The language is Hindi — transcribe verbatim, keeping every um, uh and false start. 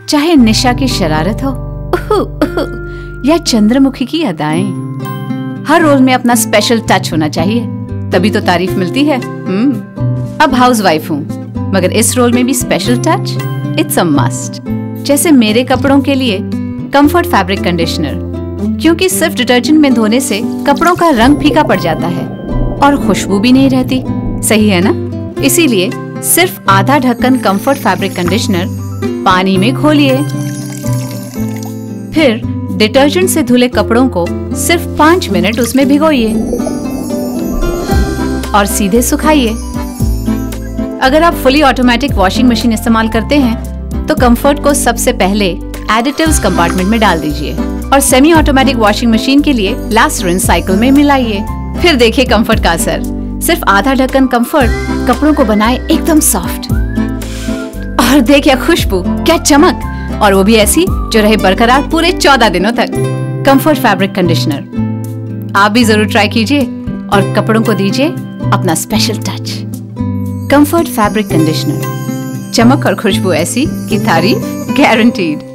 चाहे निशा की शरारत हो उहु, उहु, या चंद्रमुखी की अदाएं, हर रोल में अपना स्पेशल टच होना चाहिए, तभी तो तारीफ मिलती है। हम्म अब हाउसवाइफ हूँ, मगर इस रोल में भी special touch it's a must. जैसे मेरे कपड़ों के लिए कंफर्ट फैब्रिक कंडीशनर, क्योंकि सिर्फ डिटर्जेंट में धोने से कपड़ों का रंग फीका पड़ जाता है और खुशबू भी नहीं रहती, सही है ना? इसीलिए सिर्फ आधा ढक्कन कंफर्ट फैब्रिक कंडीशनर पानी में घोलिए, फिर डिटर्जेंट से धुले कपड़ों को सिर्फ पाँच मिनट उसमें भिगोइए और सीधे सुखाइए। अगर आप फुली ऑटोमेटिक वॉशिंग मशीन इस्तेमाल करते हैं तो कंफर्ट को सबसे पहले एडिटिव्स कंपार्टमेंट में डाल दीजिए और सेमी ऑटोमेटिक वॉशिंग मशीन के लिए लास्ट रिंस साइकिल में मिलाइए। फिर देखिए कंफर्ट का असर। सिर्फ आधा ढक्कन कंफर्ट कपड़ों को बनाए एकदम सॉफ्ट, और देखिए खुशबू, क्या चमक, और वो भी ऐसी जो रहे बरकरार पूरे चौदह दिनों तक। कंफर्ट फैब्रिक कंडीशनर आप भी जरूर ट्राई कीजिए और कपड़ों को दीजिए अपना special touch. Comfort fabric conditioner, चमक और खुशबू ऐसी कि तारीफ गारंटीड।